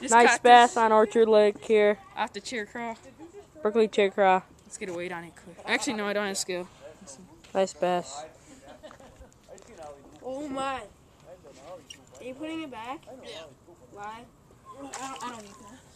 Nice bass on Orchard Lake here. Off the chair craw. Berkeley chair craw. Let's get a weight on it quick. Actually, no, I don't have a scale. Nice bass. Oh my. Are you putting it back? Yeah. Why? I don't need that.